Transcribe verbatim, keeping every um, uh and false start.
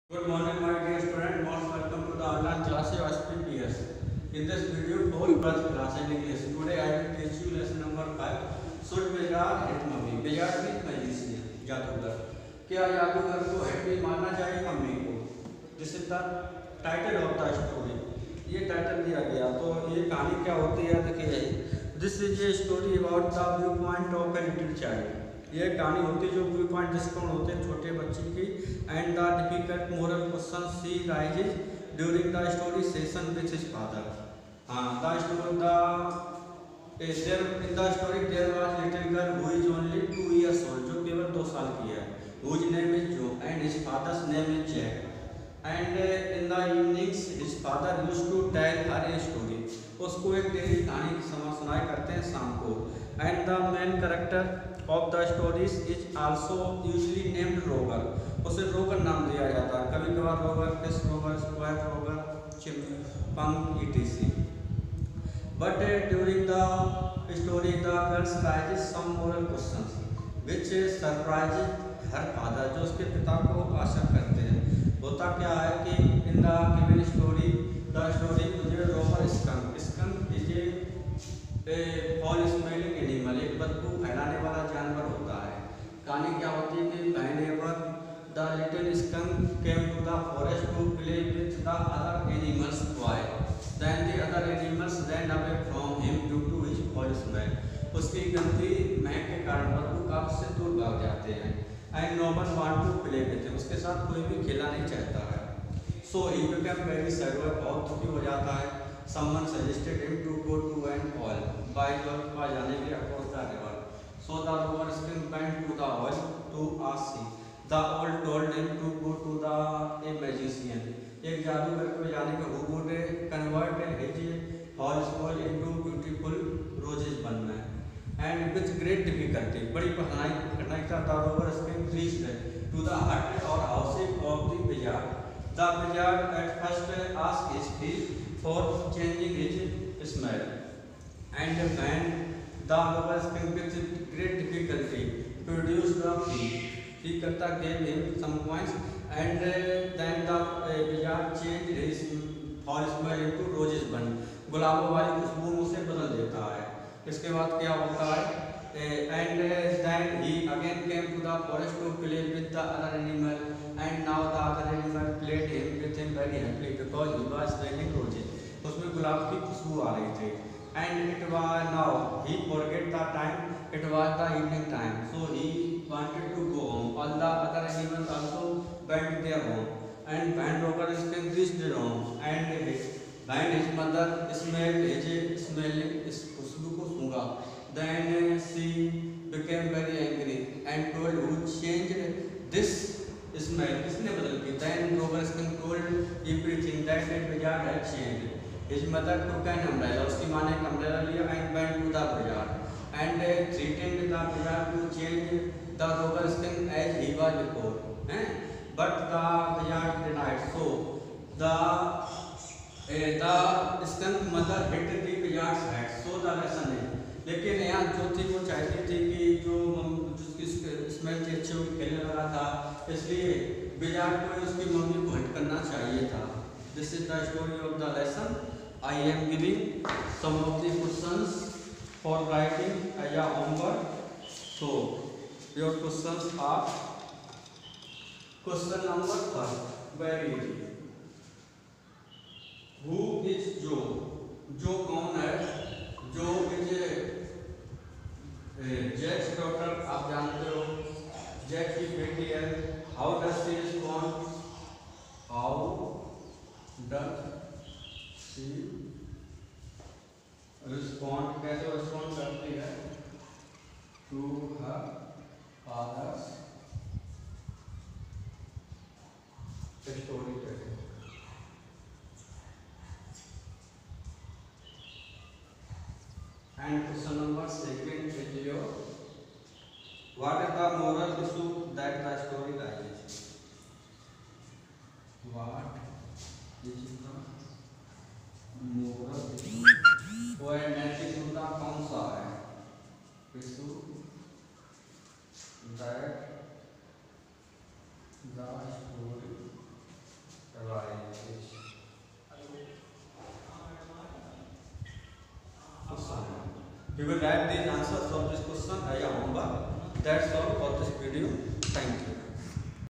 Good morning, my dear student. Most welcome to the online class of S P P S. In this video, whole birth class in English. Today, I will teach you lesson number five. Should Bejar hit mummy? Bejar means magician, जादूगर. क्या जादूगर को hit भी मानना चाहिए mummy को? This is the title of the story. ये title दिया गया तो ये कहानी क्या होती है देखिए. This is a story about the viewpoint of a little child. ये कहानी होती है जो व्यू पॉइंट दृष्टिकोण होते हैं छोटे बच्चे की. And the difficult moral question she raises during the story session with his father. हाँ, the story the there in the story there was little girl who is only two years old, जो केवल दो साल की है. Whose name is Jo and his father's name is Jack. And in the evenings his father used to tell her a story. उसको एक daily कहानी सुनाया करते हैं शाम को. And the main character of the stories is also usually named Roger. उसे रोगर नाम दिया जाता है. कभी कभार रोगर, किस Roger, square Roger, chipmunk etc. But uh, during the story, the girls raises some moral questions, which surprises her father, जो उसके पिता को आश्चर्य करते हैं. होता क्या है कि in the given story, the story मुझे रोगर skunk, skunk is a foul smelling animal, एक बदबू फैलाने वाला जानवर होता है. कहानी क्या होती है कि whenever the little skunk came to the forest to play with the other animals boy, then the other animals ran away from him due to his foul smell. उसकी गंदी महक के कारण बदबू का उससे दूर भाग जाते हैं. and no one want to play with him, उसके साथ कोई भी खेलना नहीं चाहता है. so he became very sad, वह बहुत दुखी हो जाता है. someone suggested him to go to an owl, बाई जल के पास जाने के लिए across the river. so the rover skunk went to the owl to ask him. the owl told him to go to the a magician, एक जादूगर को जाने के who would convert his foul smell into beautiful roses बनना है. and with great difficulty, बड़ी कठिनाई कठिनाई का the rover skunk reached to the hut or house of the wizard. the wizard at first asked his fee for changing his smell, and when the rover skunk with great difficulty produced the fee, he करता gave him some coins, and then the wizard changed his foul smell into roses bun, गुलाबों वाली खुशबू उसे बदल देता है. इसके बाद क्या होता है? and then he again came to the forest to play with the other animal, and now the other animal played him with him very happily because he was smelling roses. उसमें गुलाब की खुशबू आ रही थी. and it was now he forget the time, it was the evening time, so he wanted to go home. all the other animals also went their home, and when rover skunk reached home, and when his mother smelled his smelling इस खुशबू को सूंघा, then she became very angry and told who changed this smell, किसने बदल की. then rover skunk told everything that the wizard had changed. his mother took an umbrella, उसकी माँ ने एक umbrella लिया and went to the wizard and threatened the wizard to change the rover skunk as he was before. eh? but the wizard denied. so the the skunk mother hit the wizard's head. so the lesson is, लेकिन यहाँ जो थी वो चाहती थी कि जो जिसकी स्मेल से अच्छे होकर खेलने लगा था, इसलिए विजार्ड को उसकी मम्मी को हट करना चाहिए था. This is the story of the lesson. I am giving some of the questions for writing as a homework. So your questions are question number first, very easy. Who is Jo? Jo कौन है? जो is Jacques daughter, आप जानते हो Jack की बेटी है. How does she respond? How does she respond, कैसे रिस्पॉन्ड करती है to her father's story telling. And question number second is your, what is the moral issue that the story raises? What is the moral issue? वो नैतिक मुद्दा कौन सा है? issue that the story You will write these answers of this question as a homework. That's all for this video. Thank you.